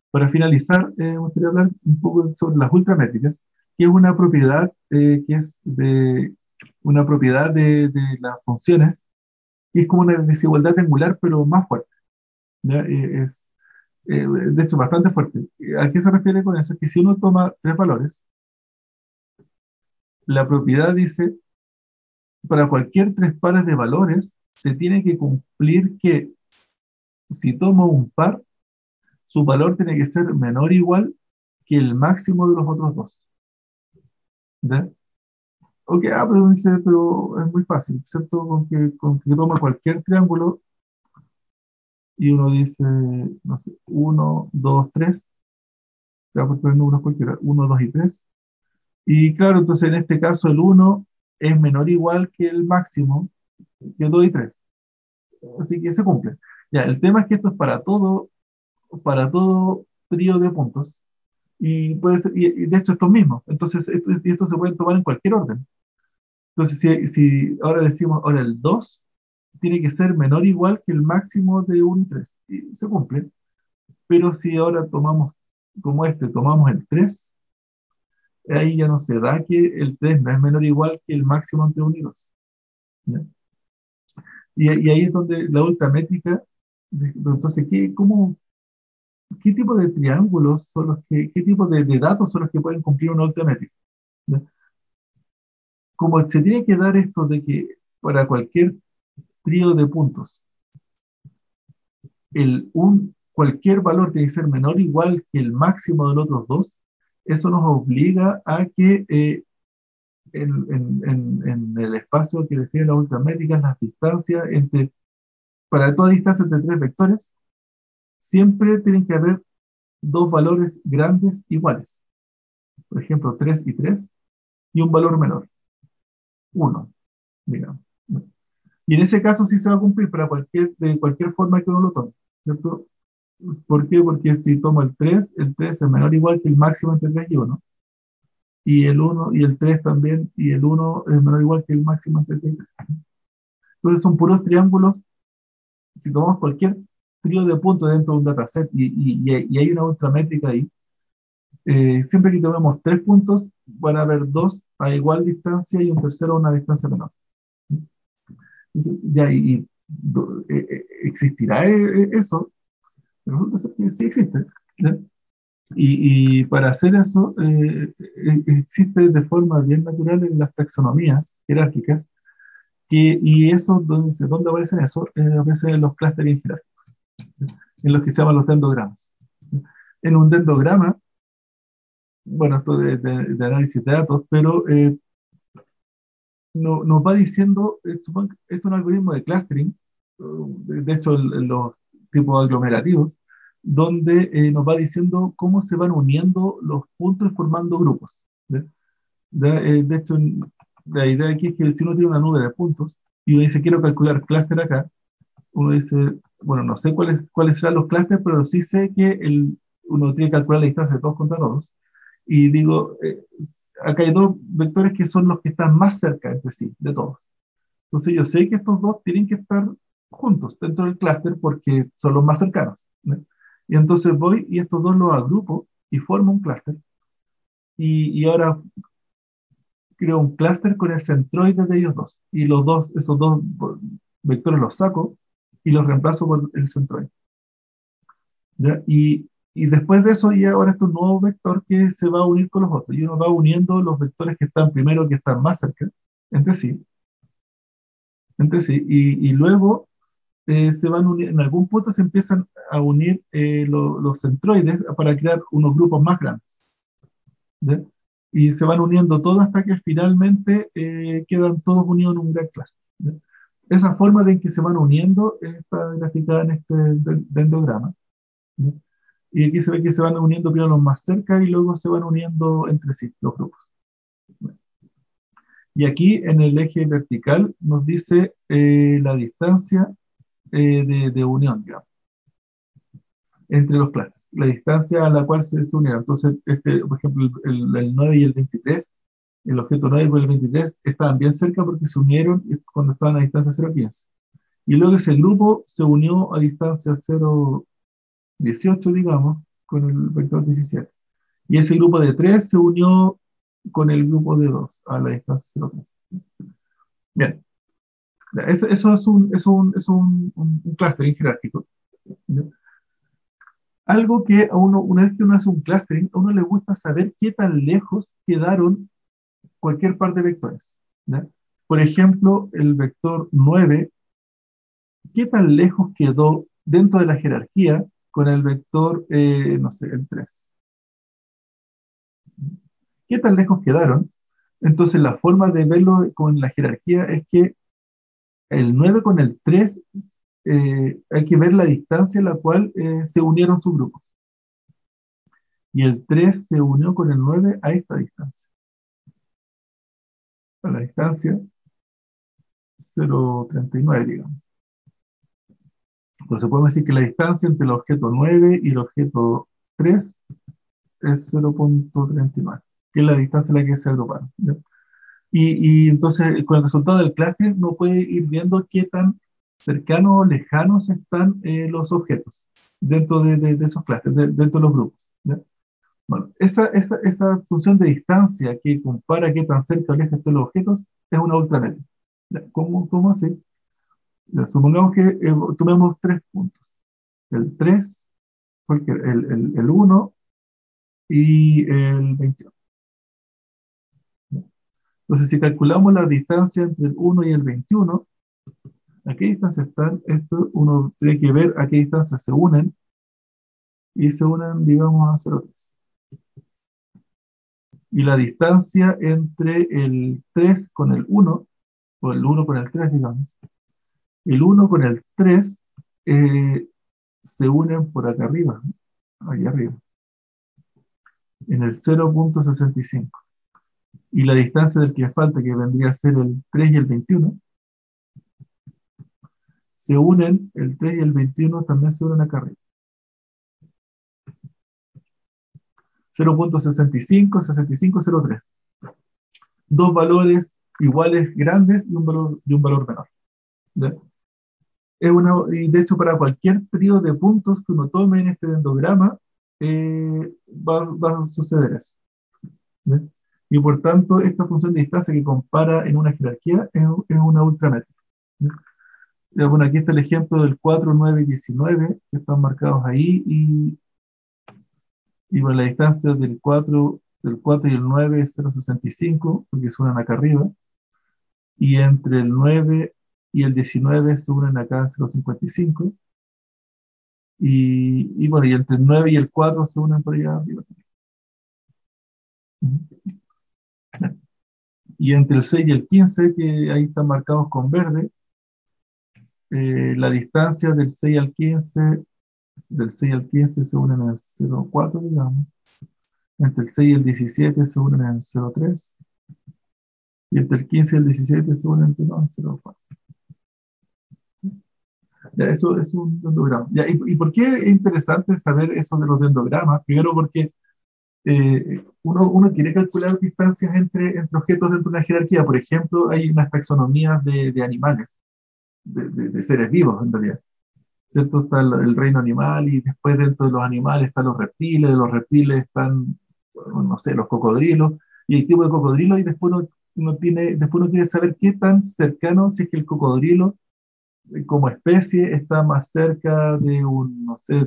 Para finalizar, me gustaría hablar un poco sobre las ultramétricas, que es una propiedad que es de una propiedad de las funciones, que es como una desigualdad triangular, pero más fuerte. ¿Ya? De hecho, bastante fuerte. ¿A qué se refiere con eso? Es que si uno toma tres valores, la propiedad dice, para cualquier tres pares de valores, se tiene que cumplir que si tomo un par, su valor tiene que ser menor o igual que el máximo de los otros dos. ¿Ya? Ok, pero dice, pero es muy fácil, ¿cierto? Con que toma cualquier triángulo y uno dice, no sé, uno, 2, 3, te va a poner números cualquiera, uno, 2 y 3. Y claro, entonces en este caso el uno es menor o igual que el máximo, que 2 y 3. Así que se cumple. Ya, el tema es que esto es para todo trío de puntos. Y, puede ser, y de hecho esto mismo. Entonces, esto se puede tomar en cualquier orden. Entonces, si ahora decimos, ahora el 2 tiene que ser menor o igual que el máximo de un 3. Y se cumple. Pero si ahora tomamos, como tomamos el 3, ahí ya no se da que el 3 no es menor o igual que el máximo entre 1 y 2. ¿Ya? Y ahí es donde la ultramétrica, entonces, ¿qué tipo de triángulos son los qué tipo de datos son los que pueden cumplir una ultramétrica? ¿Ya? Como se tiene que dar esto de que para cualquier trío de puntos, cualquier valor tiene que ser menor o igual que el máximo de los otros dos, eso nos obliga a que en el espacio que define las ultramétricas, las distancias para toda distancia entre tres vectores, siempre tienen que haber dos valores grandes iguales. Por ejemplo, 3 y 3, y un valor menor, 1, digamos. Y en ese caso sí se va a cumplir de cualquier forma que uno lo tome, ¿cierto? ¿Por qué? Porque si tomo el 3 es menor o igual que el máximo entre 3 y 1. Y el uno y el 3 también, y el uno es menor o igual que el máximo entre 3 y 3. Entonces son puros triángulos. Si tomamos cualquier trío de puntos dentro de un dataset y hay una ultramétrica ahí, siempre que tomemos tres puntos, van a haber dos a igual distancia y un tercero a una distancia menor. Ya, ¿existirá eso? Resulta ser que sí existe. ¿Ya? Y para hacer eso, existe de forma bien natural en las taxonomías jerárquicas, y eso, ¿dónde aparecen eso? Aparecen en los clústeres jerárquicos, en los que se llaman los dendogramas. En un dendograma, bueno, esto de análisis de datos, pero nos va diciendo, esto es un algoritmo de clustering, de hecho los tipos aglomerativos, donde nos va diciendo cómo se van uniendo los puntos formando grupos. ¿Ya? De hecho, la idea aquí es que si uno tiene una nube de puntos y uno dice quiero calcular clúster acá, uno dice, bueno, no sé cuáles serán los clústeres, pero sí sé que uno tiene que calcular la distancia de todos contra todos. Y digo, acá hay dos vectores que son los que están más cerca entre sí, de todos. Entonces yo sé que estos dos tienen que estar juntos dentro del clúster porque son los más cercanos, ¿no? Y entonces voy y estos dos los agrupo y formo un clúster. Y ahora creo un clúster con el centroide de ellos dos. Y esos dos vectores los saco y los reemplazo por el centroide. ¿Ya? Y después de eso, ya ahora es un nuevo vector que se va a unir con los otros. Y uno va uniendo los vectores que están primero, que están más cerca, entre sí, entre sí. Y luego se van a unir, en algún punto se empiezan a unir los centroides para crear unos grupos más grandes. ¿Ya? Y se van uniendo todos hasta que finalmente quedan todos unidos en un gran clúster. ¿Ya? Esa forma de en que se van uniendo está graficada en este dendrograma. ¿Ya? Y aquí se ve que se van uniendo primero los más cerca y luego se van uniendo entre sí los grupos. Y aquí en el eje vertical nos dice la distancia de unión, digamos, entre los clústeres, la distancia a la cual se unieron. Entonces, por ejemplo, el 9 y el 23, el objeto 9 y el 23 estaban bien cerca porque se unieron cuando estaban a distancia 0,15. Y luego ese grupo se unió a distancia 0,18, digamos, con el vector 17. Y ese grupo de 3 se unió con el grupo de 2 a la distancia 0,3. Bien, eso es un clustering jerárquico. Algo que a uno, una vez que uno hace un clustering, a uno le gusta saber qué tan lejos quedaron cualquier par de vectores. ¿Ya? Por ejemplo, el vector 9, ¿qué tan lejos quedó dentro de la jerarquía con el vector, no sé, el 3? ¿Qué tan lejos quedaron? Entonces, la forma de verlo con la jerarquía es que el 9 con el 3 hay que ver la distancia en la cual se unieron sus grupos. Y el 3 se unió con el 9 a esta distancia. A la distancia 0,39, digamos. Entonces podemos decir que la distancia entre el objeto 9 y el objeto 3 es 0,39, que es la distancia en la que se agruparon. ¿Ya? Y entonces con el resultado del clustering uno puede ir viendo qué tan cercanos o lejanos están los objetos dentro de esos clusters, dentro de los grupos. ¿Ya? Bueno, esa función de distancia que compara qué tan cerca o lejos están los objetos es una ultramétrica. ¿Cómo así? Ya, supongamos que tomemos 3 puntos. El 3, porque el 1 y el 21. Entonces, si calculamos la distancia entre el 1 y el 21, ¿a qué distancia están? Esto uno tiene que ver a qué distancia se unen, y se unen, digamos, a 0,3. Y la distancia entre el 3 con el 1, o el 1 con el 3, digamos, el 1 con el 3 se unen por acá arriba, ahí arriba, en el 0,65. Y la distancia del que falta, que vendría a ser el 3 y el 21, se unen, el 3 y el 21 también se unen acá arriba. 0,65, 65, 0,3. Dos valores iguales grandes y un valor menor. ¿Ya? Y de hecho, para cualquier trío de puntos que uno tome en este dendrograma, va a suceder eso. ¿Ya? Y por tanto, esta función de distancia que compara en una jerarquía es una ultramétrica. ¿Ya? Bueno, aquí está el ejemplo del 4, 9 y 19, que están marcados ahí, y bueno, la distancia del cuatro y el 9 es 0,65, porque se unen acá arriba, y entre el 9 y el 19 se unen acá 0,55, y bueno, y entre el 9 y el 4 se unen por allá arriba. Y entre el 6 y el 15, que ahí están marcados con verde, la distancia del 6 al 15 se unen en 0,4, digamos. Entre el 6 y el 17 se unen en 0,3. Y entre el 15 y el 17 se unen en 0,4. Ya, eso es un dendrograma. Ya, ¿y por qué es interesante saber eso de los dendrogramas? Primero porque uno quiere calcular distancias entre objetos dentro de una jerarquía. Por ejemplo, hay unas taxonomías de animales, de seres vivos en realidad. ¿Cierto? Está el reino animal, y después dentro de los animales están los reptiles, de los reptiles están, bueno, no sé, los cocodrilos, y el tipo de cocodrilo, y después uno quiere saber qué tan cercano, si es que el cocodrilo como especie está más cerca de un, no sé,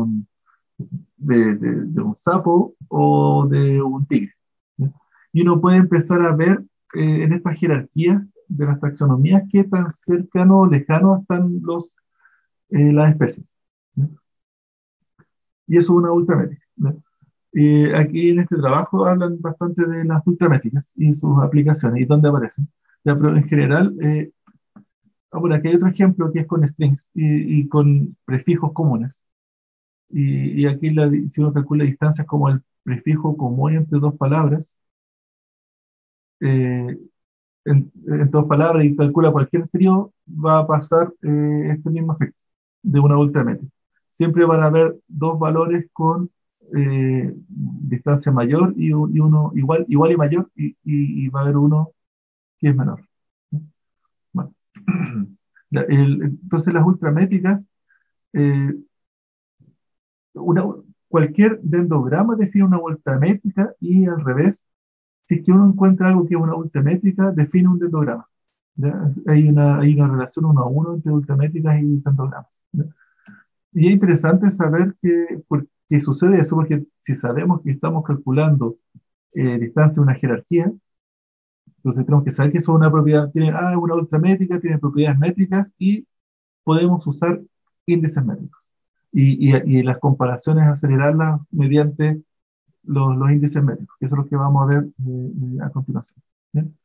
de un sapo o de un tigre. ¿Ya? Y uno puede empezar a ver en estas jerarquías de las taxonomías qué tan cercano o lejano están las especies. ¿Ya? Y eso es una ultramétrica. ¿Ya? Aquí en este trabajo hablan bastante de las ultramétricas y sus aplicaciones y dónde aparecen. Ya, pero en general, bueno, aquí hay otro ejemplo que es con strings y con prefijos comunes. Y aquí si uno calcula distancias como el prefijo común entre dos palabras, eh, en dos palabras, y calcula cualquier trío, va a pasar este mismo efecto de una ultramétrica. Siempre van a haber dos valores con distancia mayor y uno igual y mayor, y va a haber uno que es menor. Bueno. Entonces las ultramétricas, una, cualquier dendrograma define una vuelta métrica y al revés, si es que uno encuentra algo que es una vuelta métrica, define un dendrograma. ¿Ya? Hay una relación uno a uno entre voltamétricas y dendrogramas. ¿Ya? Y es interesante saber por qué sucede eso, porque si sabemos que estamos calculando distancia de una jerarquía, entonces tenemos que saber que eso es una propiedad, tiene una ultramétrica, tiene propiedades métricas y podemos usar índices métricos. Y las comparaciones acelerarlas mediante los índices métricos, que eso es lo que vamos a ver a continuación. ¿Bien?